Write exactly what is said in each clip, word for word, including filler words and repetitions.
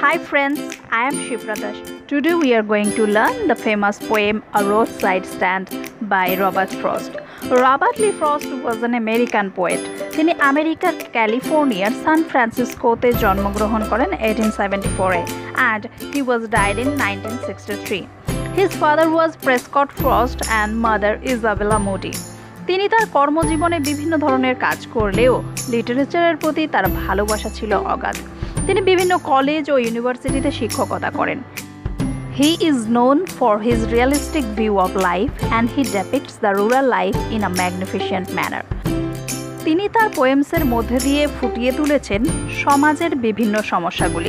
Hi friends, I am Shipradash. Today we are going to learn the famous poem A Roadside Stand by Robert Frost. Robert Lee Frost was an American poet. তিনি আমেরিকার ক্যালিফোর্নিয়ার সান ফ্রান্সিসকোতে জন্মগ্রহণ করেন eighteen seventy-four A and he was died in nineteen sixty-three. His father was Prescott Frost and mother Isabella Moody. তিনি তার কর্মজীবনে বিভিন্ন ধরনের কাজ করলেও লিটারেচারের প্রতি তার ভালোবাসা ছিল অগাধ। তিনি বিভিন্ন কলেজ ও ইউনিভার্সিটিতে শিক্ষকতা করেন। He is known for his realistic view of life and he depicts the rural life in a magnificent manner. তিনি তার পোয়েমসের মধ্যে দিয়ে ফুটিয়ে তুলেছেন সমাজের বিভিন্ন সমস্যাগুলি।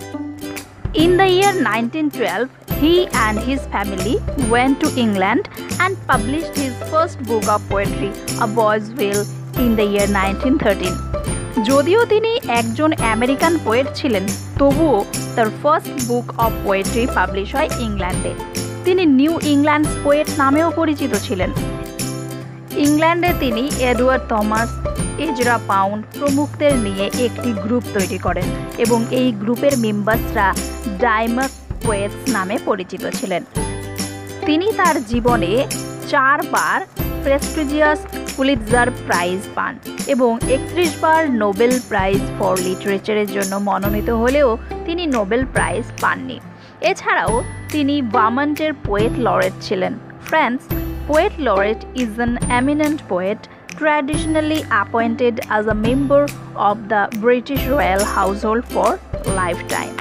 In the year nineteen twelve, he and his family went to England and published his first book of poetry, A Boy's Will, in the year nineteen thirteen. যদিও তিনি একজন আমেরিকান পোয়েট ছিলেন, তবুও তার first book of poetry publish হয় ইংল্যান্ডে। তিনি new England's poet নামেও পরিচিত ছিলেন। ইংল্যান্ডে তিনি এডওয়ার্ড থমাস, এজরা পাউন্ড প্রমুখদের নিয়ে একটি গ্রুপ তৈরি করেন এবং এই গ্রুপের মেম্বার্সরা ডাইমাক পোয়েটস নামে পরিচিত ছিলেন। তিনি তার জীবনে চারবার প্রেস্টিজিয়াস পুলিৎজার প্রাইজ পান এবং একত্রিশ বার নোবেল প্রাইজ ফর লিটারেচারের জন্য মনোনীত হলেও তিনি নোবেল প্রাইজ পাননি। এছাড়াও তিনি ভার্মন্টের পোয়েট লরেট ছিলেন। Friends, poet laureate is an eminent poet traditionally appointed as a member of the British Royal Household for lifetime.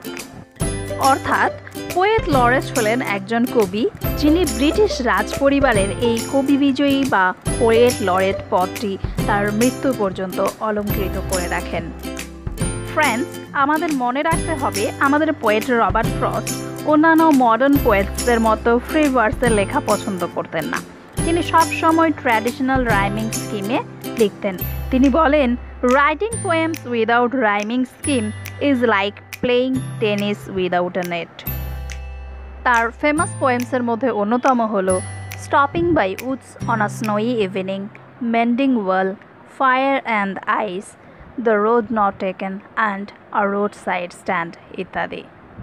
অর্থাৎ পোয়েট লরেট হলেন একজন কবি যিনি ব্রিটিশ রাজপরিবারের এই কবি বিজয়ী বা পোয়েট লরেট পদটি তার মৃত্যু পর্যন্ত অলংকৃত করে রাখেন। ফ্রেন্ডস, আমাদের মনে রাখতে হবে আমাদের পোয়েট রবার্ট ফ্রস্ট অন্যান্য মডার্ন পোয়েটসদের মতো ফ্রি ভার্সে লেখা পছন্দ করতেন না। তিনি সবসময় ট্র্যাডিশনাল রাইমিং স্কিমে লিখতেন। তিনি বলেন, writing poems without rhyming scheme is like playing tennis without a net. তার ফেমাস পোয়েমসের মধ্যে অন্যতম হল stopping by woods on a snowy evening, mending wall, fire and ice, the road not taken and a road side stand ইত্যাদি।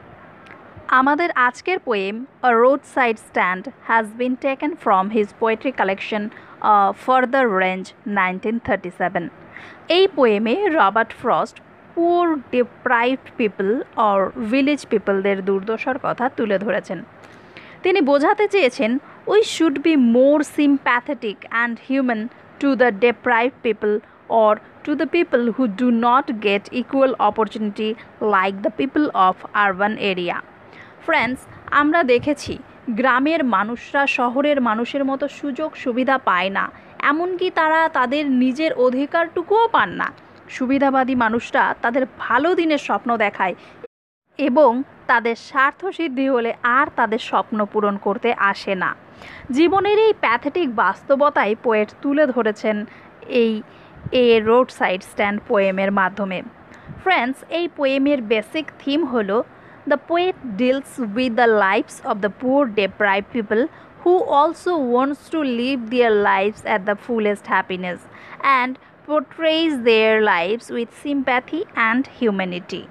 আমাদের আজকের poem a road side stand has been taken from his poetry collection further range nineteen thirty seven. এই পোয়েমে Robert Frost poor deprived people or village পিপলদের দুর্দশার কথা তুলে ধরেছেন। তিনি বোঝাতে চেয়েছেন, we should be more sympathetic and human to the deprived people or to the people who do not get equal opportunity like the people of urban area. Friends, আমরা দেখেছি গ্রামের মানুষরা শহরের মানুষের মতো সুযোগ সুবিধা পায় না, এমনকি তারা তাদের নিজের অধিকারটুকুও পান না। সুবিধাবাদী মানুষরা তাদের ভালো দিনের স্বপ্ন দেখায় এবং তাদের স্বার্থসিদ্ধি হলে আর তাদের স্বপ্ন পূরণ করতে আসে না। জীবনের এই প্যাথেটিক বাস্তবতাই পোয়েট তুলে ধরেছেন এই এ রোড সাইড স্ট্যান্ড পোয়েমের মাধ্যমে। ফ্রেন্ডস, এই পোয়েমের বেসিক থিম হলো the poet deals with the lives of the poor deprived people who also wants to live their lives at the fullest happiness and portrays their lives with sympathy and humanity.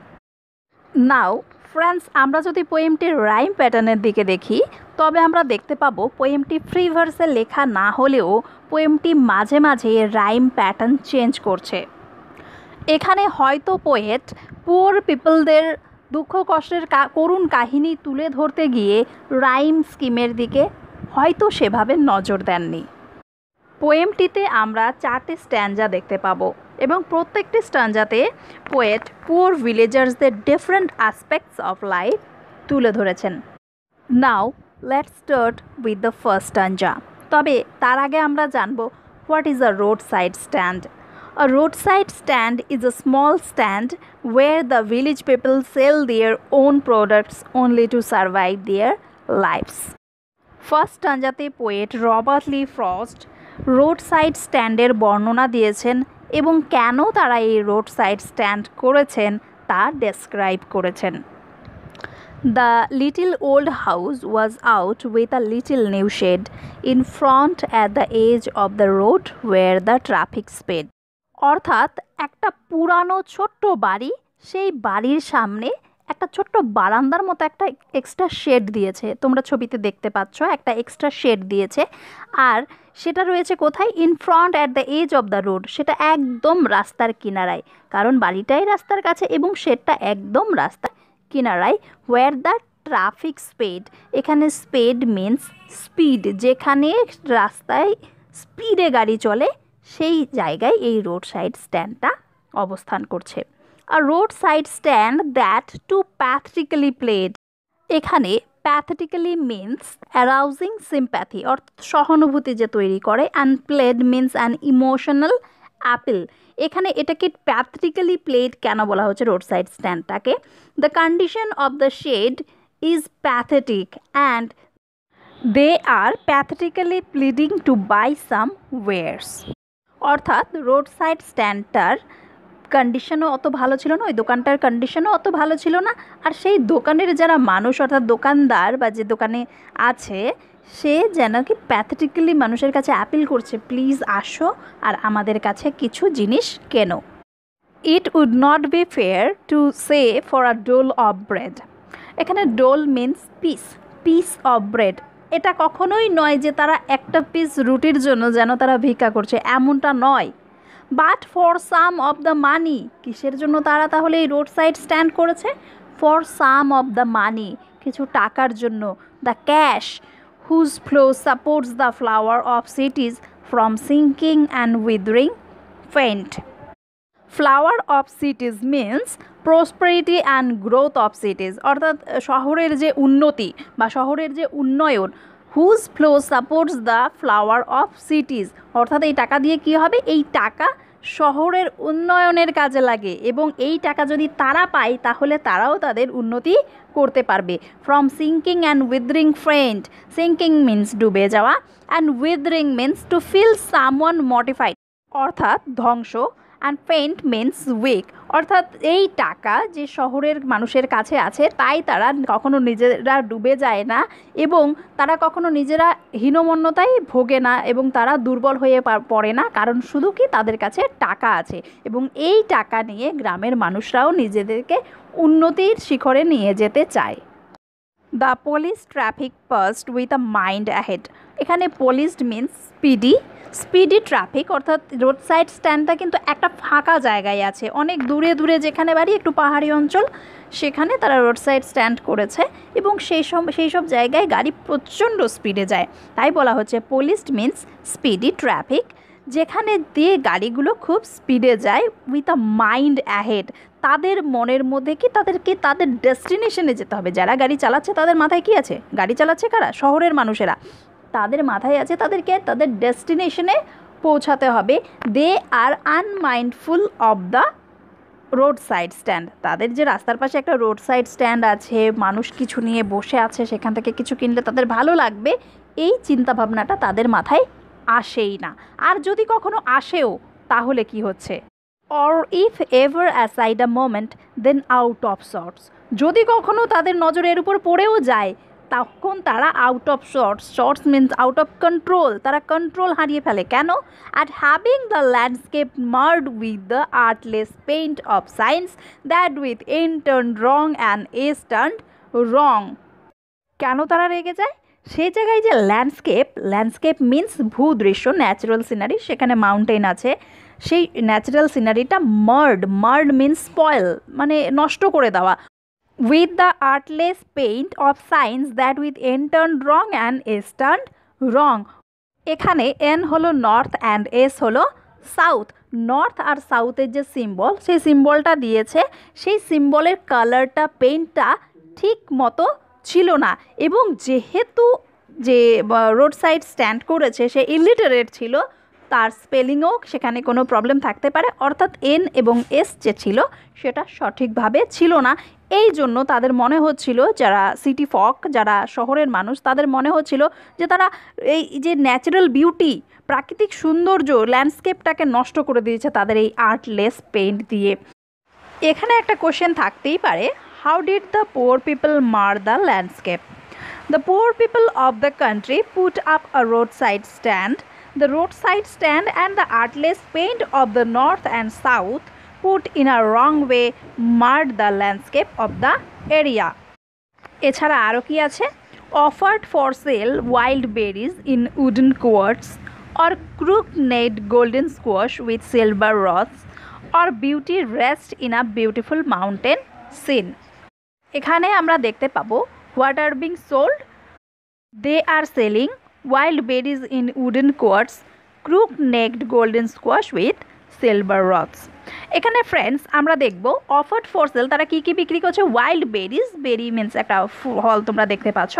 Now, friends, আমরা যদি পোয়েমটির rhyme প্যাটার্নের দিকে দেখি তবে আমরা দেখতে পাবো পোয়েমটি free ভার্সে লেখা না হলেও পোয়েমটি মাঝে মাঝে রাইম প্যাটার্ন চেঞ্জ করছে। এখানে হয়তো পোয়েট পুয়ার পিপলদের দুঃখ কষ্টের করুণ কাহিনী তুলে ধরতে গিয়ে রাইম স্কিমের দিকে হয়তো সেভাবে নজর দেননি। পোয়েমটিতে আমরা চারটি স্ট্যাঞ্জা দেখতে পাবো এবং প্রত্যেকটি স্ট্যাঞ্জাতে পোয়েট পুয়ার ভিলেজার্সদের ডিফারেন্ট অ্যাসপেক্টস অফ লাইফ তুলে ধরেছেন। Now let's start with the first stanza. তবে তার আগে আমরা জানবো what is a road side stand. A roadside stand is a small stand where the village people sell their own products only to survive their lives. First স্ট্যাঞ্জাতে poet Robert Lee Frost roadside স্ট্যান্ডের বর্ণনা দিয়েছেন এবং কেন তারা এই road side stand করেছেন তা ডেসক্রাইব করেছেন। The little old house was out with a little new shed in front at the edge of the road where the traffic sped. অর্থাৎ একটা পুরানো ছোট্ট বাড়ি, সেই বাড়ির সামনে একটা ছোট্ট বারান্দার মতো একটা এক্সট্রা শেড দিয়েছে, তোমরা ছবিতে দেখতে পাচ্ছ একটা এক্সট্রা শেড দিয়েছে। আর সেটা রয়েছে কোথায়? In front at the edge of the road, সেটা একদম রাস্তার কিনারায়, কারণ বাড়িটাই রাস্তার কাছে এবং শেডটা একদম রাস্তার কিনারায়। হোয়ার দ্য ট্রাফিক স্পিড, এখানে স্পিড মিন্স স্পিড, যেখানে রাস্তায় স্পিডে গাড়ি চলে সেই জায়গায় এই রোড সাইড স্ট্যান্ডটা অবস্থান করছে। আর road side stand that too pathetically pled, এখানে প্যাথেটিক্যালি মিন্স অ্যারাউজিং সিম্প্যাথি, অর্থাৎ সহানুভূতি যে তৈরি করে, and pled means an emotional appeal. এখানে এটাকে প্যাথেটিক্যালি প্লেড কেন বলা হচ্ছে রোড সাইড স্ট্যান্ডটাকে? The condition of the shed is pathetic and they are pathetically pleading to buy some wares. অর্থাৎ রোড সাইড স্ট্যান্ডটার কন্ডিশনও অত ভালো ছিল না, ওই দোকানটার কন্ডিশনও অত ভালো ছিল না, আর সেই দোকানের যারা মানুষ অর্থাৎ দোকানদার বা যে দোকানে আছে সে যেন কি প্যাথেটিক্যালি মানুষের কাছে অ্যাপিল করছে, প্লিজ আসো আর আমাদের কাছে কিছু জিনিস কেনো। It would not be fair to say for a dole of bread, এখানে dole means piece, piece of bread, এটা কখনোই নয় যে তারা একটা পিস রুটির জন্য যেন তারা ভিক্ষা করছে, এমনটা নয়। But for some of the money, কিসের জন্য তারা তাহলে এই রোড সাইড স্ট্যান্ড করেছে? For some of the money, কিছু টাকার জন্য। The cash whose flow supports the flower of cities from sinking and withering faint. Flower of cities means prosperity and growth of cities, অর্থাৎ শহরের যে উন্নতি বা শহরের যে উন্নয়ন। Whose flow supports the flower of cities, অর্থাৎ এই টাকা দিয়ে কী হবে? এই টাকা শহরের উন্নয়নের কাজে লাগে এবং এই টাকা যদি তারা পায় তাহলে তারাও তাদের উন্নতি করতে পারবে। From sinking and withering faint, sinking means ডুবে যাওয়া, and withering means to feel someone modified, অর্থাৎ ধ্বংস, অ্যান্ড ফেন্ট মিন্স উইক, অর্থাৎ এই টাকা যে শহরের মানুষের কাছে আছে তাই তারা কখনো নিজেরা ডুবে যায় না এবং তারা কখনো নিজেরা হীনমন্যতায় ভোগে না এবং তারা দুর্বল হয়ে পড়ে না, কারণ শুধু কি তাদের কাছে টাকা আছে এবং এই টাকা নিয়ে গ্রামের মানুষরাও নিজেদেরকে উন্নতির শিখরে নিয়ে যেতে চায়। The police traffic passed with a mind ahead, এখানে police means speedy, speedy traffic, অর্থাৎ রোড সাইড স্ট্যান্ডটা কিন্তু একটা ফাঁকা জায়গায় আছে, অনেক দূরে দূরে যেখানে বাড়ি একটু পাহাড়ি অঞ্চল সেখানে তারা রোড সাইড স্ট্যান্ড করেছে এবং সেই সব সেই সব জায়গায় গাড়ি প্রচণ্ড স্পিডে যায়, তাই বলা হচ্ছে পুলিশ মিন্স স্পিডি ট্রাফিক, যেখানে দিয়ে গাড়িগুলো খুব স্পিডে যায়। উইথ আ মাইন্ড অ্যাহেড, তাদের মনের মধ্যে কি তাদেরকে তাদের ডেস্টিনেশনে যেতে হবে। যারা গাড়ি চালাচ্ছে তাদের মাথায় কি আছে? গাড়ি চালাচ্ছে কারা? শহরের মানুষেরা, তাদের মাথায় আছে তাদেরকে তাদের ডেস্টিনেশনে পৌঁছাতে হবে। They are unmindful of the road side stand, তাদের যে রাস্তার পাশে একটা রোড সাইড স্ট্যান্ড আছে, মানুষ কিছু নিয়ে বসে আছে, সেখান থেকে কিছু কিনলে তাদের ভালো লাগবে, এই চিন্তাভাবনাটা তাদের মাথায় আসেই না। আর যদি কখনো আসেও তাহলে কি হচ্ছে? Or if ever aside a moment then out of sorts, যদি কখনো তাদের নজরের উপর পড়েও যায় তখন তারা out of sorts, sorts means out of control, তারা কন্ট্রোল হারিয়ে ফেলে। কেন? At having the landscape marred with the artless paint of signs that with N turned wrong and S turned wrong. কেন তারা রেগে যায়? সেই জায়গায় যে ল্যান্ডস্কেপ, ল্যান্ডস্কেপ মিন্স ভূদৃশ্য, ন্যাচারাল সিনারি, সেখানে মাউন্টেন আছে, সেই ন্যাচারাল সিনারিটা মার্ড, মার্ড মিন্স স্পয়েল, মানে নষ্ট করে দেওয়া। with the artless paint of science that with n turned wrong and s turned wrong, এখানে n হলো নর্থ অ্যান্ড এস হলো সাউথ। নর্থ আর সাউথের যে সিম্বল সেই সিম্বলটা দিয়েছে, সেই সিম্বলের কালারটা পেইন্টটা ঠিক মতো ছিল না এবং যেহেতু যে রোড সাইড স্ট্যান্ড করেছে সে ইলিটারেট ছিল, তার স্পেলিংও সেখানে কোনো প্রবলেম থাকতে পারে, অর্থাৎ এন এবং এস যে ছিল সেটা সঠিকভাবে ছিল না। এই জন্য তাদের মনে হচ্ছিল, যারা সিটি ফক, যারা শহরের মানুষ, তাদের মনে হচ্ছিল যে তারা এই যে ন্যাচারাল বিউটি, প্রাকৃতিক সৌন্দর্য, ল্যান্ডস্কেপটাকে নষ্ট করে দিয়েছে তাদের এই আর্টলেস পেইন্ট দিয়ে। এখানে একটা কোশ্চেন থাকতেই পারে, how did the poor people mar the landscape? The poor people of the country put up a road side stand. The roadside stand and the artless paint of the north and south put in a wrong way marred the landscape of the area. এছাড়া আরও কি আছে? offered for sale wild berries in wooden quarts or crook-necked golden squash with silver rods or beauty rest in a beautiful mountain scene. এখানে আমরা দেখতে পাবো what are being sold? They are selling wild berries in wooden quarts, crook-necked golden squash with silver rods. এখানে friends আমরা দেখব offered for sale তারা কী কী বিক্রি করছে। ওয়াইল্ড বেরিজ, বেরি মিনস একটা ফল তোমরা দেখতে পাচ্ছ।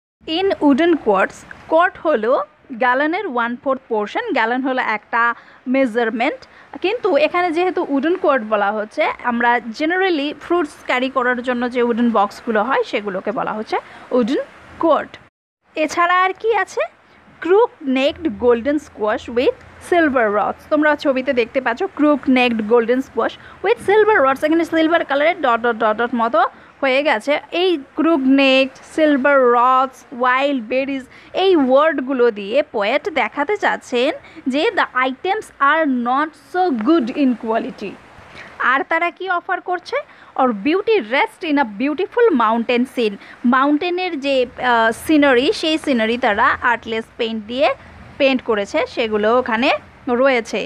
ইন উডেন কোয়ার্টস, কোয়ার্ট হলো গ্যালনের ওয়ান ফোর্থ পোর্শন, গ্যালন হলো একটা মেজারমেন্ট, কিন্তু এখানে যেহেতু উডেন কোয়ার্ট বলা হচ্ছে, আমরা জেনারেলি ফ্রুটস ক্যারি করার জন্য যে উডেন বক্সগুলো হয় সেগুলোকে বলা হচ্ছে উডেন কোয়ার্ট। এছাড়া আর কি আছে? Crook necked golden squash with silver rods, তোমরা ছবিতে দেখতে পাচ্ছ crook necked golden squash with silver rods, এখানে সিলভার কালারের ডট ডট ডট ডট মতো হয়ে গেছে। এই crook necked, silver rods, wild berries এই ওয়ার্ডগুলো দিয়ে পোয়েট দেখাতে চাচ্ছেন যে the items are not so good in quality. আর তারা কি অফার করছে? Or beauty rest in a beautiful mountain scene, মাউন্টেনের যে সিনারি সেই সিনারি তারা আর্টলেস পেইন্ট দিয়ে পেইন্ট করেছে, সেগুলো ওখানে রয়েছে।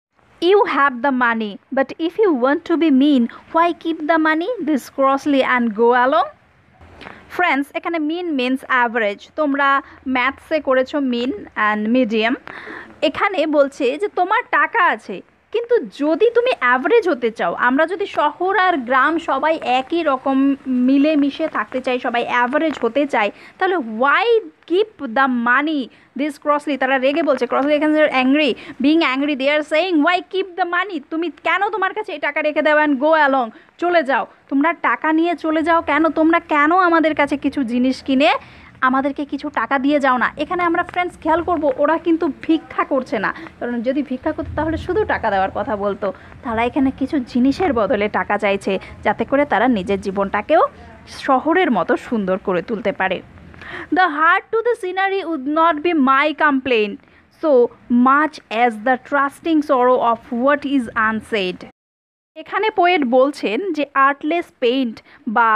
You have the money but if you want to be mean why keep the money this crossly and go along. Friends, এখানে মিন মিনস অ্যাভারেজ, তোমরা ম্যাথসে করেছো মিন অ্যান্ড মিডিয়াম। এখানে বলছে যে তোমার টাকা আছে, কিন্তু যদি তুমি অ্যাভারেজ হতে চাও, আমরা যদি শহর আর গ্রাম সবাই একই রকম মিলেমিশে থাকতে চাই, সবাই অ্যাভারেজ হতে চাই, তাহলে why keep the money this crossly, তারা রেগে বলছে, ক্রসলি এখানে angry, being angry, they are saying why keep the money, তুমি কেন তোমার কাছে এই টাকা রেখে দাও, অ্যান্ড গো অ্যালং, চলে যাও, তোমরা টাকা নিয়ে চলে যাও কেন, তোমরা কেন আমাদের কাছে কিছু জিনিস কিনে আমাদেরকে কিছু টাকা দিয়ে যাও না। এখানে আমরা ফ্রেন্ডস খেয়াল করব ওরা কিন্তু ভিক্ষা করছে না, কারণ যদি ভিক্ষা করতো তাহলে শুধু টাকা দেওয়ার কথা বলতো। তারা এখানে কিছু জিনিসের বদলে টাকা চাইছে, যাতে করে তারা নিজের জীবনটাকেও শহরের মতো সুন্দর করে তুলতে পারে। The hurt to the scenery would not be my complaint so much as the trusting sorrow of what is unsaid. এখানে পোয়েট বলছেন যে আর্টলেস পেইন্ট বা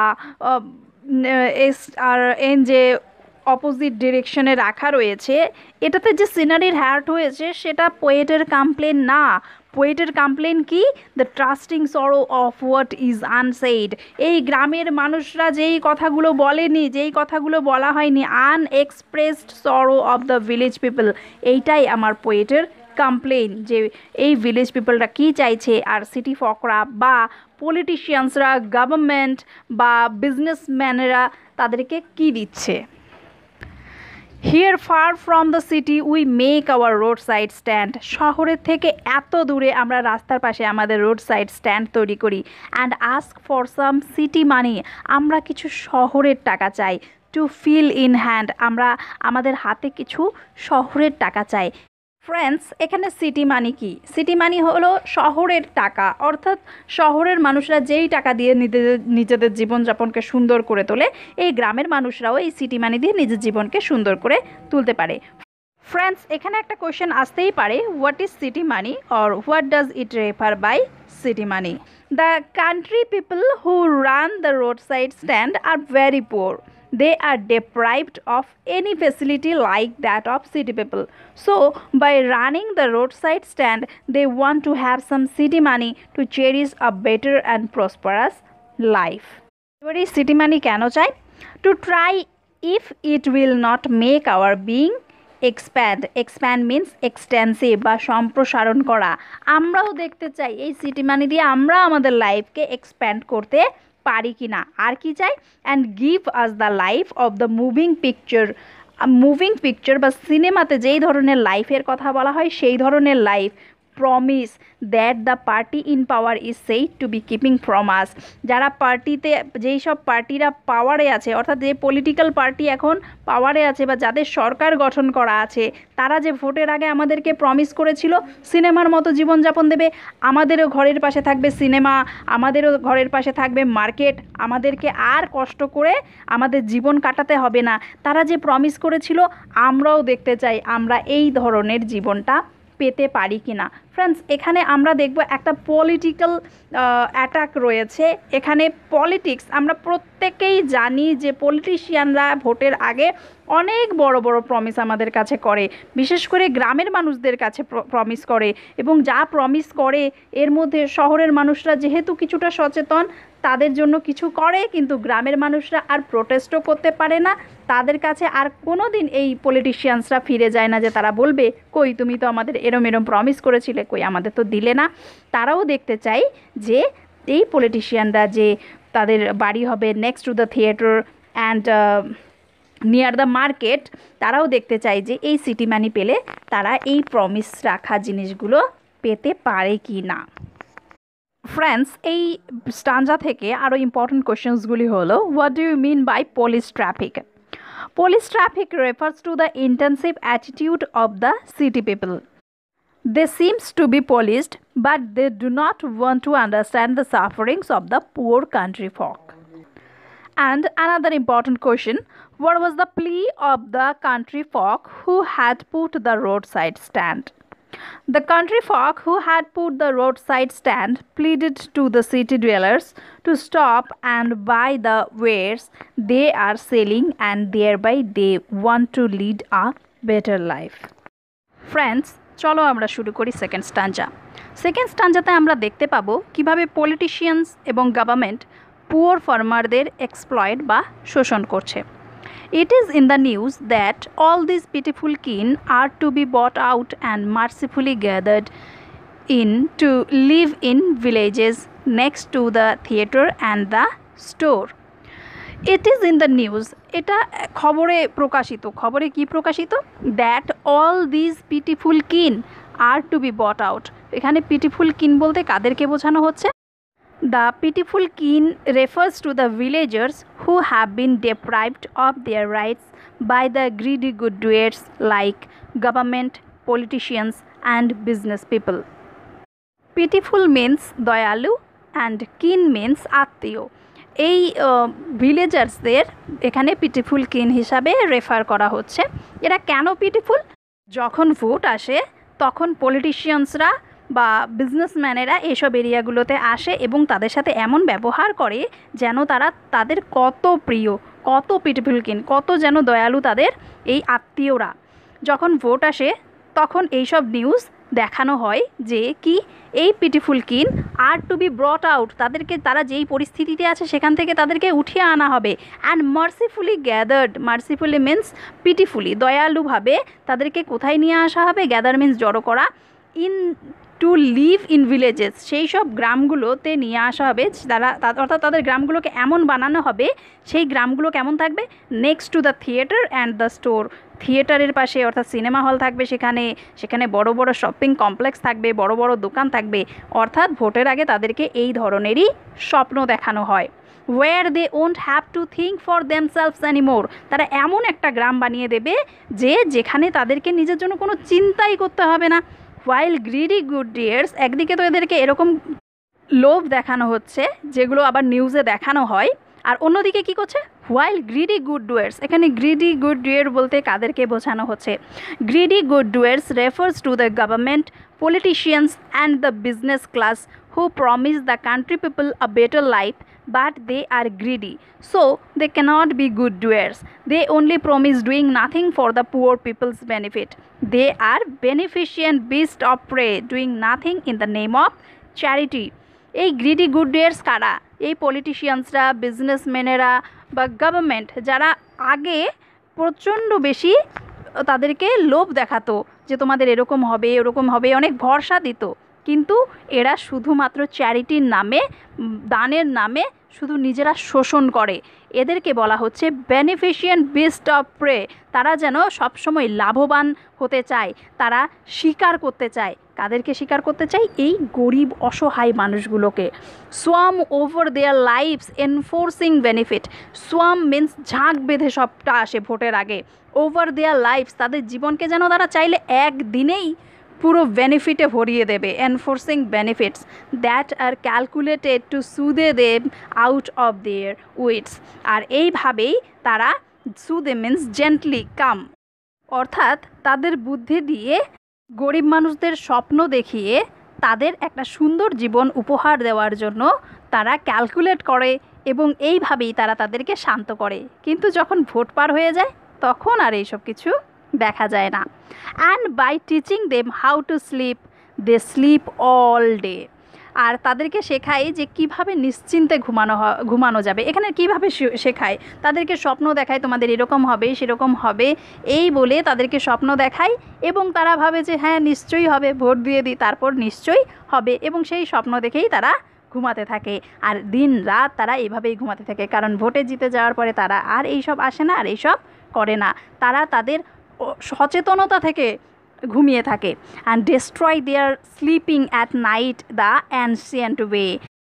এস আর এন যে অপোজিট ডিরেকশনে রাখা রয়েছে, এটাতে যে সিনারির হ্যার্ট হয়েছে সেটা পোয়েটের কমপ্লেন না। পোয়েটের কমপ্লেন কি? The trusting sorrow of what is unsaid, এই গ্রামের মানুষরা যেই কথাগুলো বলেনি, যেই কথাগুলো বলা হয়নি, আনএক্সপ্রেসড sorrow of the village people, এইটাই আমার পোয়েটের কমপ্লেন, যে এই ভিলেজ পিপলরা কী চাইছে আর সিটি ফকরা বা পলিটিশিয়ানসরা, গভর্নমেন্ট বা বিজনেসম্যানেরা তাদেরকে কী দিচ্ছে। Here far from the city we make our road side stand, শহরের থেকে এত দূরে আমরা রাস্তার পাশে আমাদের রোড সাইড স্ট্যান্ড তৈরি করি। And ask for some city money, আমরা কিছু শহরের টাকা চাই। টু ফিল ইন হ্যান্ড, আমরা আমাদের হাতে কিছু শহরের টাকা চাই। ফ্রেন্ডস, এখানে সিটি মানি কি? সিটি মানি হলো শহরের টাকা, অর্থাৎ শহরের মানুষরা যেই টাকা দিয়ে নিজেদের নিজেদের জীবনযাপনকে সুন্দর করে তোলে, এই গ্রামের মানুষরাও এই সিটি মানি দিয়ে নিজের জীবনকে সুন্দর করে তুলতে পারে। ফ্রেন্ডস, এখানে একটা কোয়েশ্চেন আসতেই পারে, what is city money or what does it refer by city money? The country people who run the road side stand are very poor, they are deprived of any facility like that of city people, so by running the roadside stand they want to have some city money to cherish a better and prosperous life. এবার এই city money কেন চাই? To try if it will not make our being expand, expand means extensive বা সম্প্রসারণ করা। আমরাও দেখতে চাই এই সিটি মানি দিয়ে আমরা আমাদের লাইফকে এক্সপ্যান্ড করতে পারি কি না। আর কি চাই? And give us the life of the moving picture, moving picture বা সিনেমাতে যেই ধরনের লাইফের কথা বলা হয় সেই ধরনের life. Promise that the party in power is said to be keeping from us, যারা পার্টিতে, যেই সব পার্টিরা পাওয়ারে আছে, অর্থাৎ যে পলিটিক্যাল পার্টি এখন পাওয়ারে আছে বা যাদের সরকার গঠন করা আছে, তারা যে ভোটের আগে আমাদেরকে প্রমিস করেছিল সিনেমার মতো জীবনযাপন দেবে, আমাদেরও ঘরের পাশে থাকবে সিনেমা, আমাদেরও ঘরের পাশে থাকবে মার্কেট, আমাদেরকে আর কষ্ট করে আমাদের জীবন কাটাতে হবে না, তারা যে প্রমিস করেছিল, আমরাও দেখতে চাই আমরা এই ধরনের জীবনটা পেতে পারি কি না। ফ্রেন্ডস, এখানে আমরা দেখব একটা পলিটিক্যাল অ্যাটাক রয়েছে। এখানে পলিটিক্স, আমরা প্রত্যেকেই জানি যে পলিটিশিয়ানরা ভোটের আগে অনেক বড় বড় প্রমিস আমাদের কাছে করে, বিশেষ করে গ্রামের মানুষদের কাছে প্রমিস করে, এবং যা প্রমিস করে এর মধ্যে শহরের মানুষরা যেহেতু কিছুটা সচেতন তাদের জন্য কিছু করে, কিন্তু গ্রামের মানুষরা আর প্রোটেস্টও করতে পারে না। তাদের কাছে আর কোনো দিন এই পলিটিশিয়ানসরা ফিরে যায় না যে তারা বলবে কই তুমি তো আমাদের এরম এরম প্রমিস করেছিলে, কই আমাদের তো দিলে না। তারাও দেখতে চাই যে এই পলিটিশিয়ানরা যে তাদের বাড়ি হবে next to the theatre and near the market, তারাও দেখতে চায় যে এই সিটি মানি পেলে তারা এই প্রমিস রাখা জিনিসগুলো পেতে পারে কি না। ফ্রেন্ডস, এই স্টাঞ্জা থেকে আরও ইম্পর্টেন্ট কোয়েশ্চেন্সগুলি হলো, what do you mean by police traffic? Police traffic refers to the intensive attitude of the city people. They seems to be policed, but they do not want to understand the sufferings of the poor country folk. And another important question, what was the plea of the country folk who had put the roadside stand? The country folk who had put the roadside stand pleaded to the city dwellers to stop and buy the wares they are selling, and thereby they want to lead a better life. Friends, চলো আমরা শুরু করি second stanza. Second স্টাঞ্জাতে আমরা দেখতে পাবো কিভাবে politicians এবং government poor ফার্মারদের exploit বা শোষণ করছে। It is in the news that all these pitiful kine are to be bought out and mercifully gathered in to live in villages next to the theatre and the store. It is in the news, এটা খবরে প্রকাশিত। খবরে কি প্রকাশিত? That all these pitiful kine are to be bought out. এখানে pitiful kine বলতে কাদেরকে বোঝানো হচ্ছে? The pitiful kine refers to the villagers who have been deprived of their rights by the greedy good doers like government, politicians and business people. Pitiful means দয়ালু and kine means আত্মীয়। এই ভিলেজার্সদের এখানে পিটিফুল কিন হিসাবে রেফার করা হচ্ছে। এরা কেন পিটিফুল? যখন ভোট আসে তখন পলিটিশিয়ানসরা বা বিজনেসম্যানেরা এইসব এরিয়াগুলোতে আসে এবং তাদের সাথে এমন ব্যবহার করে যেন তারা তাদের কত প্রিয়, কত পিটিফুল কিন, কত যেন দয়ালু তাদের এই আত্মীয়রা। যখন ভোট আসে তখন এইসব নিউজ দেখানো হয় যে কি এই pitiful kin are to be brought out, তাদেরকে তারা যেই পরিস্থিতিতে আছে সেখান থেকে তাদেরকে উঠিয়ে আনা হবে। And mercifully gathered, mercifully means pitifully, দয়ালুভাবে তাদেরকে কোথায় নিয়ে আসা হবে? গ্যাদার মিন্স জড়ো করা, into live in villages, সেই সব গ্রামগুলোতে নিয়ে আসা হবে। তারা অর্থাৎ তাদের গ্রামগুলোকে এমন বানানো হবে, সেই গ্রামগুলো কেমন থাকবে? Next to the theatre and the store, থিয়েটারের পাশে অর্থাৎ সিনেমা হল থাকবে, সেখানে সেখানে বড় বড় শপিং কমপ্লেক্স থাকবে, বড় বড় দোকান থাকবে। অর্থাৎ ভোটের আগে তাদেরকে এই ধরনেরই স্বপ্ন দেখানো হয়। Where they won't have to think for themselves anymore, তারা এমন একটা গ্রাম বানিয়ে দেবে যে যেখানে তাদেরকে নিজের জন্য কোনো চিন্তাই করতে হবে না। হোয়াইল গ্রিডি গুড ডিয়ার্স, একদিকে তো এদেরকে এরকম লোভ দেখানো হচ্ছে যেগুলো আবার নিউজে দেখানো হয়, আর অন্যদিকে কী করছে? হোয়াইল গ্রিডি গুড ডুয়ার্স, এখানে গ্রিডি গুড ডুয়ার বলতে কাদেরকে বোঝানো হচ্ছে? Greedy good doers refers to the government, politicians and the business class who promise the country people a better life, but they are greedy, so they cannot be good doers. They only promise doing nothing for the poor people's benefit. They are beneficent beasts of prey doing nothing in the name of charity. এই greedy good doers কারা? এই পলিটিশিয়ানসরা, বিজনেসম্যানেরা বা government, যারা আগে প্রচণ্ড বেশি তাদেরকে লোভ দেখাতো যে তোমাদের এরকম হবে এরকম হবে, অনেক ভরসা দিত, কিন্তু এরা শুধুমাত্র চ্যারিটির নামে, দানের নামে শুধু নিজেরা শোষণ করে। এদেরকে বলা হচ্ছে বেনিফিশিয়েন্ট বিস্ট অফ প্রে। তারা যেন সবসময় লাভবান হতে চায়, তারা শিকার করতে চায়। কাদেরকে শিকার করতে চাই? এই গরিব অসহায় মানুষগুলোকে। Swarm over their lives enforcing benefit, swarm means ঝাঁক বেঁধে সবটা আসে ভোটের আগে। ওভার দেয়ার লাইফস, তাদের জীবনকে যেন তারা চাইলে একদিনেই পুরো বেনিফিটে ভরিয়ে দেবে। Enforcing benefits that are calculated to soothe them out of their wits, আর এইভাবেই তারা, সুদে মিন্স জেন্টলি কাম, অর্থাৎ তাদের বুদ্ধি দিয়ে গরিব মানুষদের স্বপ্ন দেখিয়ে তাদের একটা সুন্দর জীবন উপহার দেওয়ার জন্য তারা ক্যালকুলেট করে এবং এইভাবেই তারা তাদেরকে শান্ত করে। কিন্তু যখন ভোট পার হয়ে যায় তখন আর এইসব কিছু দেখা যায় না। And by teaching them how to sleep they sleep all day. আর তাদেরকে শেখায় যে কিভাবে নিশ্চিন্তে ঘুমানো ঘুমানো যাবে। এখানে কিভাবে শেখায়, তাদেরকে স্বপ্ন দেখায় তোমাদের এরকম হবে সেরকম হবে এই বলে তাদেরকে স্বপ্ন দেখায় এবং তারা ভাবে যে হ্যাঁ নিশ্চয়ই হবে, ভোট দিয়ে দিই তারপর নিশ্চয়ই হবে, এবং সেই স্বপ্ন দেখেই তারা ঘুমাতে থাকে। আর দিন রাত তারা এইভাবেই ঘুমাতে থাকে, কারণ ভোটে জিতে যাওয়ার পরে তারা আর এইসব আসে না আর এইসব করে না। তারা তাদের সচেতনতা থেকে ঘুমিয়ে থাকে। And destroy their sleeping at night the ancient way.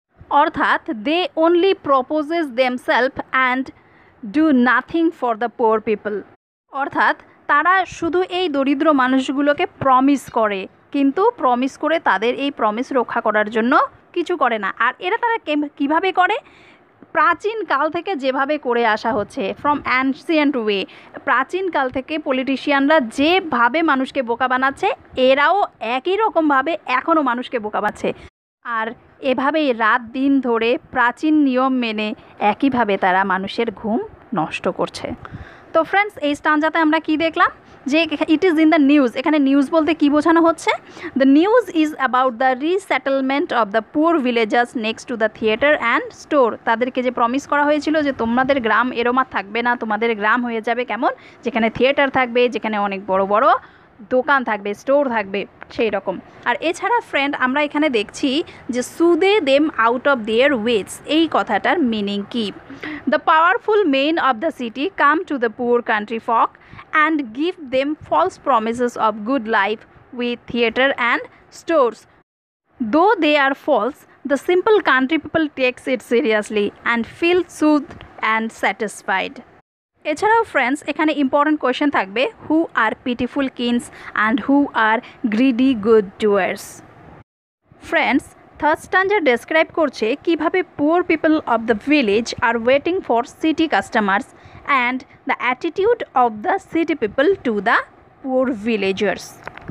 অর্থাৎ they only proposes themself and do nothing for the poor people. অর্থাৎ তারা শুধু এই দরিদ্র মানুষগুলোকে প্রমিস করে, কিন্তু প্রমিস করে তাদের এই প্রমিস রক্ষা করার জন্য কিছু করে না। আর এরা তারা কীভাবে করে, প্রাচীন কাল থেকে যেভাবে করে আসা হচ্ছে, ফ্রম অ্যানসিয়েন্ট ওয়ে। প্রাচীন কাল থেকে পলিটিশিয়ানরা যেভাবে মানুষকে বোকা বানাচ্ছে এরাও একই রকমভাবে এখনও মানুষকে বোকা বানাচ্ছে। আর এভাবেই রাত দিন ধরে প্রাচীন নিয়ম মেনে একইভাবে তারা মানুষের ঘুম নষ্ট করছে। তো ফ্রেন্ডস, এই স্টাঞ্জাতে আমরা কি দেখলাম যে it is in the news. এখানে নিউজ বলতে কি বোঝানো হচ্ছে, the news is about the resettlement of the poor villagers next to the theatre and store. তাদেরকে যে প্রমিস করা হয়েছিল যে তোমাদের গ্রাম এরম আর থাকবে না, তোমাদের গ্রাম হয়ে যাবে কেমন, যেখানে থিয়েটার থাকবে, যেখানে অনেক বড় বড় দোকান থাকবে, স্টোর থাকবে, সেই রকম। আর এছাড়া ফ্রেন্ড আমরা এখানে দেখছি যে soothe them out of their ways, এই কথাটার মিনিং কি। The powerful men of the city come to the poor country folk and give them false promises of good life with theatre and stores. Though they are false, the simple country people takes it seriously and feel soothed and satisfied. এছাড়াও friends এখানে important question থাকবে, who are pitiful kings and who are greedy good doers. Friends, third stanza describe করছে কিভাবে poor people of the village are waiting for city customers and the attitude of the city people to the poor villagers.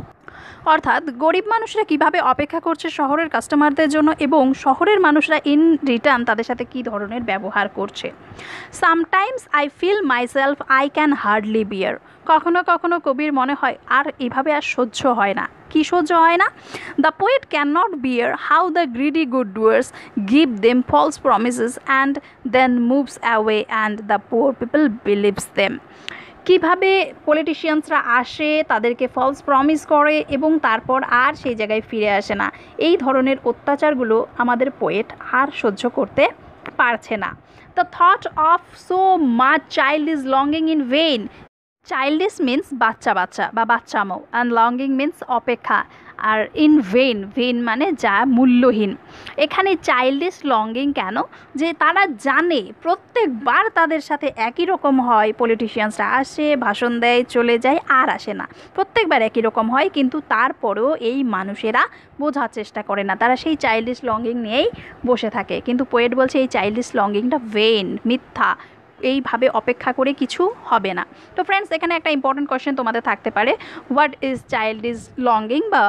অর্থাৎ গরিব মানুষরা কিভাবে অপেক্ষা করছে শহরের কাস্টমারদের জন্য এবং শহরের মানুষরা ইন রিটার্ন তাদের সাথে কী ধরনের ব্যবহার করছে। Sometimes I feel myself I can hardly bear. কখনো কখনো কবির মনে হয় আর এভাবে আর সহ্য হয় না। কি সহ্য হয় না? The poet can not bear how the greedy good doers give them false promises and then moves away and the poor people believes them. কীভাবে পলিটিশিয়ানসরা আসে, তাদেরকে ফলস প্রমিস করে এবং তারপর আর সেই জায়গায় ফিরে আসে না। এই ধরনের অত্যাচারগুলো আমাদের পোয়েট আর সহ্য করতে পারছে না। The thought of so much child is longing in vain. Childish means বাচ্চা বাচ্চা বা বাচ্চামো, অ্যান্ড লঙ্গিং মিন্স অপেক্ষা, আর ইন ভেইন, ভেইন মানে যা মূল্যহীন। এখানে চাইল্ডিশ লঙ্গিং কেন, যে তারা জানে প্রত্যেকবার তাদের সাথে একই রকম হয়, পলিটিশিয়ানসরা আসে, ভাষণ দেয়, চলে যায়, আর আসে না, প্রত্যেকবার একই রকম হয়, কিন্তু তারপরেও এই মানুষেরা বোঝার চেষ্টা করে না, তারা সেই চাইল্ডিশ লঙ্গিং নিয়েই বসে থাকে। কিন্তু পোয়েট বলছে এই চাইল্ডিশ লঙ্গিংটা ভেইন, মিথ্যা, এইভাবে অপেক্ষা করে কিছু হবে না। তো ফ্রেন্ডস, এখানে একটা ইম্পর্টেন্ট কোয়েশ্চেন তোমাদের থাকতে পারে, হোয়াট ইজ চাইল্ডিশ লঙ্গিং বা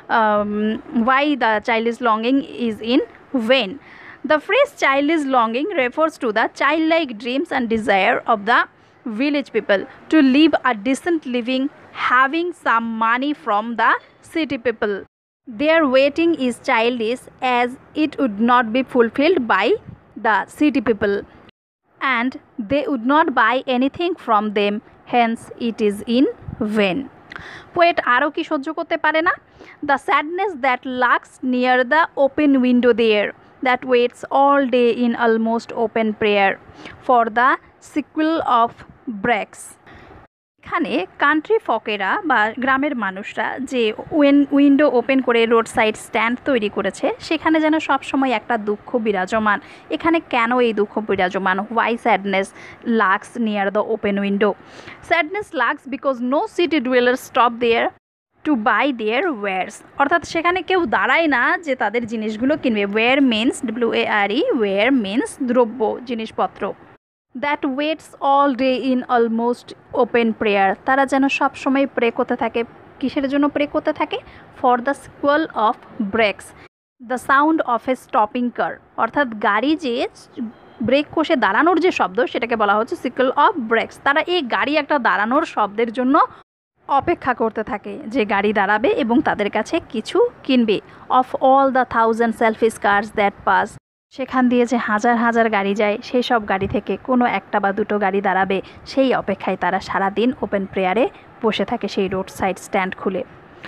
why the childish longing is in vain. The phrase childish longing refers to the child like dreams and desire of the village people to live a decent living, having some money from the city people. Their waiting is childish as it would not be fulfilled by the city people, and they would not buy anything from them, hence it is in vain. Poet আরও কি সহ্য করতে পারে না? The sadness that lurks near the open window there, that waits all day in almost open prayer for the sequel of bricks. এখানে country ফকেরা বা গ্রামের মানুষরা যে ওয়েন উইন্ডো ওপেন করে রোড সাইড স্ট্যান্ড তৈরি করেছে, সেখানে যেন সবসময় একটা দুঃখ বিরাজমান। এখানে কেন এই দুঃখ বিরাজমান? Why sadness lurks near the open window? Sadness lurks because no city dweller stop there to buy their wares. অর্থাৎ সেখানে কেউ দাঁড়ায় না যে তাদের জিনিসগুলো কিনবে। Ware means W A R E, ware means দ্রব্য, জিনিসপত্র। That waits all day in almost open prayer, তারা যেন সবসময় প্রে করতে থাকে। কিসের জন্য প্রে করতে থাকে? For the sequel of brakes, the sound of a stopping car, অর্থাৎ গাড়ি যে ব্রেক কষে দাঁড়ানোর যে শব্দ সেটাকে বলা হচ্ছে সিকুয়াল অফ ব্রেকস। তারা এই গাড়ি একটা দাঁড়ানোর শব্দের জন্য অপেক্ষা করতে থাকে যে গাড়ি দাঁড়াবে এবং তাদের কাছে কিছু কিনবে। Of all the thousand selfish cars that pass, সেখান দিয়ে যে হাজার হাজার গাড়ি যায় সেই সব গাড়ি থেকে কোনো একটা বা দুটো গাড়ি দাঁড়াবে সেই অপেক্ষায় তারা সারাদিন ওপেন প্রেয়ারে বসে থাকে সেই রোড সাইড স্ট্যান্ড খুলে।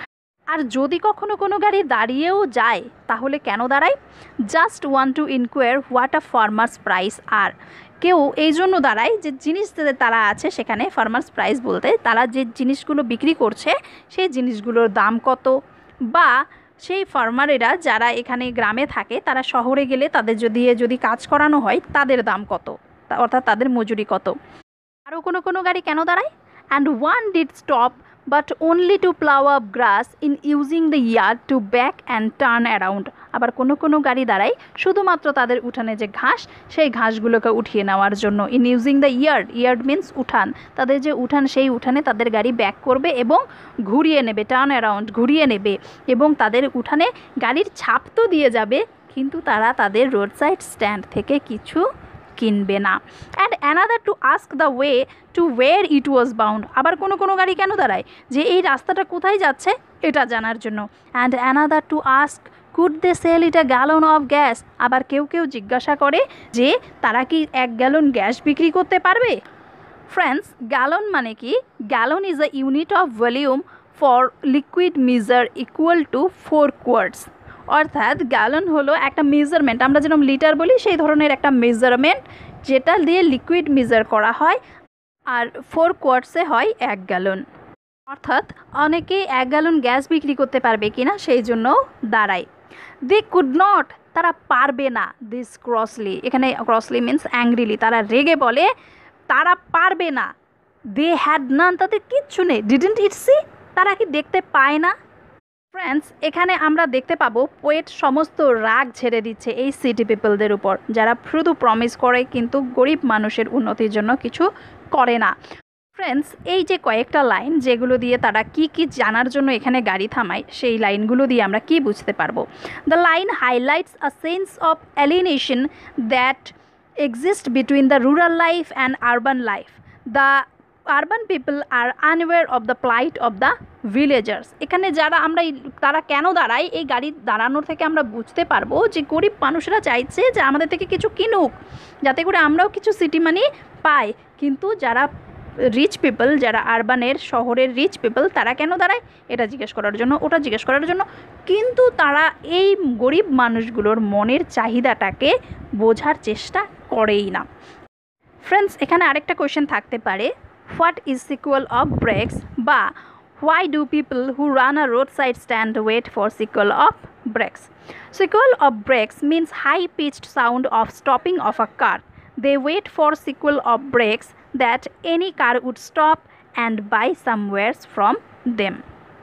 আর যদি কখনো কোনো গাড়ি দাঁড়িয়েও যায় তাহলে কেন দাঁড়ায়? Just one to inquire what a farmer's price are, কেউ এই জন্য দাঁড়ায় যে জিনিস তারা আছে সেখানে, ফার্মার্স প্রাইস বলতে তারা যে জিনিসগুলো বিক্রি করছে সেই জিনিসগুলোর দাম কত, বা সেই ফার্মারেরা যারা এখানে গ্রামে থাকে তারা শহরে গেলে তাদের যদি যদি কাজ করানো হয় তাদের দাম কত, অর্থাৎ তাদের মজুরি কত। আরও কোনো কোনো গাড়ি কেন দাঁড়ায়? And one did stop but only to plough up grass in using the yard to back and turn around, আবার কোনো কোনো গাড়ি দাঁড়ায় শুধুমাত্র তাদের উঠানে যে ঘাস সেই ঘাসগুলোকে উঠিয়ে নেওয়ার জন্য। In using the yard, yard means উঠান, তাদের যে উঠান সেই উঠানে তাদের গাড়ি ব্যাক করবে এবং ঘুরিয়ে নেবে, টার্ন অ্যারাউন্ড ঘুরিয়ে নেবে, এবং তাদের উঠানে গাড়ির ছাপ তো দিয়ে যাবে কিন্তু তারা তাদের রোড সাইড স্ট্যান্ড থেকে কিছু কিনবে না। And another to ask the way to where it was bound, আবার কোনো কোনো গাড়ি কেন দাঁড়ায়? যে এই রাস্তাটা কোথায় যাচ্ছে এটা জানার জন্য। And another to ask could they sell it a gallon of gas, আবার কেউ কেউ জিজ্ঞাসা করে যে তারা কি এক গ্যালন গ্যাস বিক্রি করতে পারবে। ফ্রেন্ডস, গ্যালন মানে কি? Gallon is a unit of volume for liquid measure equal to four quarts, অর্থাৎ গ্যালন হলো একটা মেজারমেন্ট, আমরা যেরকম লিটার বলি সেই ধরনের একটা মেজারমেন্ট যেটা দিয়ে লিকুইড মেজার করা হয়, আর ফোর কোয়ার্টসে হয় এক গ্যালন। অর্থাৎ অনেকে এক গ্যালন গ্যাস বিক্রি করতে পারবে কিনা সেই জন্য দাঁড়ায়। দে কুড নট, তারা পারবে না। দিস ক্রসলি, এখানে ক্রসলি মিন্স অ্যাংরিলি, তারা রেগে বলে তারা পারবে না। দে হ্যাড নান, তাদের কিচ্ছু নেই। ডিডন্ট ইট সি, তারা কি দেখতে পায় না? ফ্রেন্ডস, এখানে আমরা দেখতে পাবো পোয়েট সমস্ত রাগ ছেড়ে দিচ্ছে এই সিটি পিপলদের উপর যারা শুধু প্রমিস করে কিন্তু গরিব মানুষের উন্নতির জন্য কিছু করে না। ফ্রেন্ডস, এই যে কয়েকটা লাইন যেগুলো দিয়ে তারা কি কি জানার জন্য এখানে গাড়ি থামায় সেই লাইনগুলো দিয়ে আমরা কি বুঝতে পারবো? The line highlights a sense of alienation that exist between the rural life and urban life. The urban people are unaware of the plight of the villagers. এখানে যারা আমরা তারা কেন দাঁড়ায় এই গাড়ি দাঁড়ানোর থেকে আমরা বুঝতে পারবো যে গরিব মানুষরা চাইছে যে আমাদের থেকে কিছু কিনুক যাতে করে আমরাও কিছু সিটি মানি পাই, কিন্তু যারা রিচ পিপল, যারা আরবানের শহরের রিচ পিপল, তারা কেন দাঁড়ায় এটা জিজ্ঞেস করার জন্য, ওটা জিজ্ঞেস করার জন্য, কিন্তু তারা এই গরিব মানুষগুলোর মনের চাহিদাটাকে বোঝার চেষ্টা করেই না। ফ্রেন্ডস, এখানে আরেকটা কোয়েশ্চেন থাকতে পারে, what is sequel of brakes, বা why do people who run a roadside stand wait for sequel of brakes? Sequel of brakes means high pitched sound of stopping of a car. They wait for sequel of brakes that any car would stop and buy somewhere from them.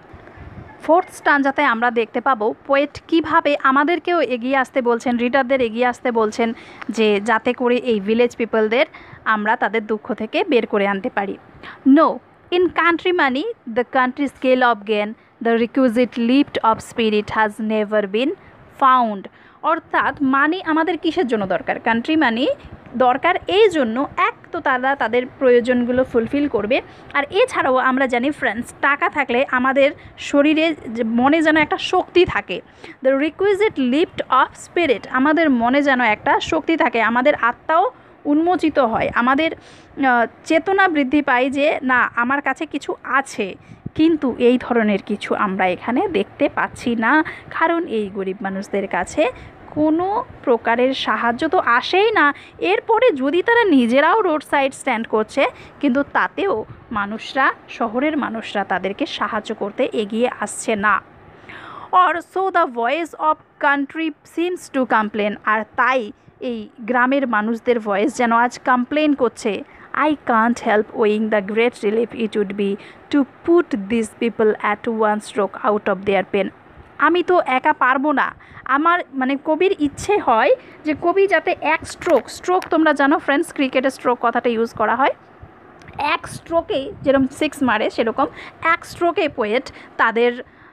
Fourth স্টাঞ্জাতে আমরা দেখতে পাবো poet কিভাবে আমাদেরকেও এগিয়ে আসতে বলছেন, রিডারদের এগিয়ে আসতে বলছেন যে যাতে করে এই ভিলেজ পিপলদের আমরা তাদের দুঃখ থেকে বের করে আনতে পারি। No, in country money, the country scale of gain, the requisite lift of spirit has never been found. অর্থাৎ মানি আমাদের কিসের জন্য দরকার? কান্ট্রি মানি দরকার এই জন্য, এক তো তারা তাদের প্রয়োজনগুলো ফুলফিল করবে, আর এছাড়াও আমরা জানি ফ্রেন্ডস টাকা থাকলে আমাদের শরীরে মনে যেন একটা শক্তি থাকে। The requisite lift of spirit, আমাদের মনে যেন একটা শক্তি থাকে, আমাদের আত্মাও উন্মোচিত হয়, আমাদের চেতনা বৃদ্ধি পায় যে না আমার কাছে কিছু আছে, কিন্তু এই ধরনের কিছু আমরা এখানে দেখতে পাচ্ছি না, কারণ এই গরিব মানুষদের কাছে কোনো প্রকারের সাহায্য তো আসেই না। এরপরে যদি তারা নিজেরাও রোড সাইড স্ট্যান্ড করছে কিন্তু তাতেও মানুষরা, শহরের মানুষরা তাদেরকে সাহায্য করতে এগিয়ে আসছে না। Or so the voice of country seems to complain, আর তাই এই গ্রামের মানুষদের ভয়েস যেন আজ কমপ্লেন করছে, I can't help owing the great relief it would be to put this people at one stroke out of there pen. আমি তো একা পারবো না, আমার মানে কবির ইচ্ছে হয় যে কবি যাতে এক স্ট্রোক, স্ট্রোক তোমরা জানো ফ্রেন্ডস ক্রিকেটে স্ট্রোক কথাটা ইউজ করা হয়, এক স্ট্রোকে যেরকম সিক্স মারে সেরকম এক স্ট্রোকে পোয়েট তাদের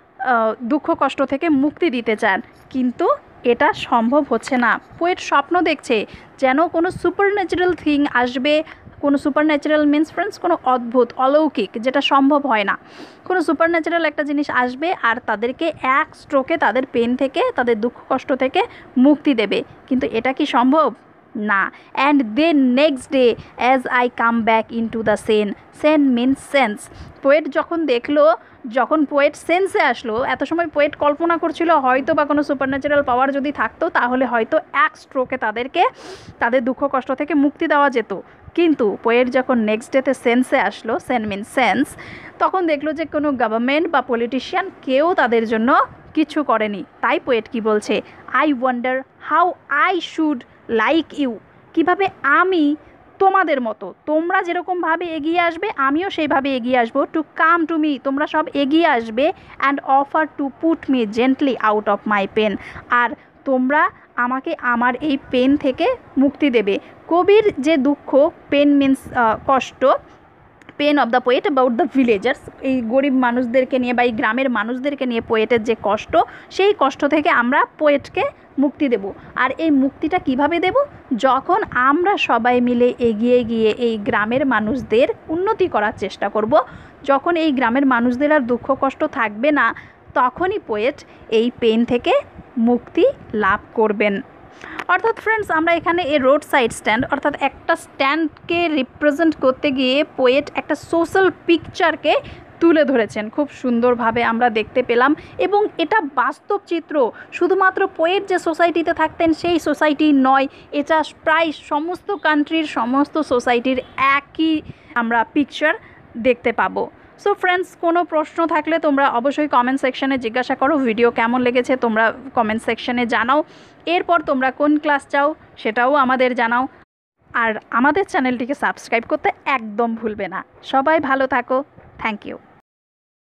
দুঃখ কষ্ট থেকে মুক্তি দিতে চান, কিন্তু এটা সম্ভব হচ্ছে না। পোয়েট স্বপ্ন দেখছে যেন কোনো সুপার ন্যাচারাল থিং আসবে, কোনো সুপার ন্যাচারাল মিন্স ফ্রেন্ডস কোনো অদ্ভুত অলৌকিক, যেটা সম্ভব হয় না, কোনো সুপার ন্যাচারাল একটা জিনিস আসবে আর তাদেরকে এক স্ট্রোকে তাদের পেন থেকে তাদের দুঃখ কষ্ট থেকে মুক্তি দেবে, কিন্তু এটা কি সম্ভব না। And then next day as I come back into the sane, sane means sense, poet যখন দেখলো, যখন পোয়েট সেন্সে আসলো, এত সময় পোয়েট কল্পনা করছিল হয়তো বা কোনো সুপার ন্যাচারাল পাওয়ার যদি থাকতো তাহলে হয়তো এক স্ট্রোকে তাদেরকে তাদের দুঃখ কষ্ট থেকে মুক্তি দেওয়া যেত, কিন্তু পোয়েট যখন নেক্সট ডেতে সেন্সে আসলো, সেন মিন সেন্স, তখন দেখলো যে কোনো গভর্নমেন্ট বা পলিটিশিয়ান কেউ তাদের জন্য কিছু করেনি। তাই পোয়েট কি বলছে, I wonder how I should like you, কীভাবে আমি তোমাদের মতো, তোমরা যেরকমভাবে এগিয়ে আসবে আমিও সেইভাবে এগিয়ে আসবো, টু কাম টু মি, তোমরা সব এগিয়ে আসবে, and offer to put me gently out of my pain, আর তোমরা আমাকে আমার এই পেন থেকে মুক্তি দেবে। কবির যে দুঃখ, পেন মিন্স কষ্ট, pain of the poet about the villagers, এই গরিব মানুষদেরকে নিয়ে বা এই গ্রামের মানুষদেরকে নিয়ে পোয়েটের যে কষ্ট, সেই কষ্ট থেকে আমরা পোয়েটকে মুক্তি দেব। আর এই মুক্তিটা কিভাবে দেব, যখন আমরা সবাই মিলে এগিয়ে গিয়ে এই গ্রামের মানুষদের উন্নতি করার চেষ্টা করব, যখন এই গ্রামের মানুষদের আর দুঃখ কষ্ট থাকবে না, তখনই পোয়েট এই পেন থেকে মুক্তি লাভ করবেন। অর্থাৎ ফ্রেন্ডস, আমরা এখানে এই রোড সাইড স্ট্যান্ড অর্থাৎ একটা স্ট্যান্ডকে রিপ্রেজেন্ট করতে গিয়ে পোয়েট একটা সোশ্যাল পিকচারকে তুলে ধরেছেন, খুব সুন্দরভাবে আমরা দেখতে পেলাম, এবং এটা বাস্তব চিত্র, শুধুমাত্র পোয়েট যে সোসাইটিতে থাকতেন সেই সোসাইটি নয়, এটা প্রায় সমস্ত কান্ট্রির সমস্ত সোসাইটির একই আমরা পিকচার দেখতে পাবো। সো ফ্রেন্ডস, কোনো প্রশ্ন থাকলে তোমরা অবশ্যই কমেন্ট সেকশানে জিজ্ঞাসা করো, ভিডিও কেমন লেগেছে তোমরা কমেন্ট সেকশানে জানাও, এরপর তোমরা কোন ক্লাস চাও সেটাও আমাদের জানাও, আর আমাদের চ্যানেলটিকে সাবস্ক্রাইব করতে একদম ভুলবে না। সবাই ভালো থাকো, থ্যাংক ইউ।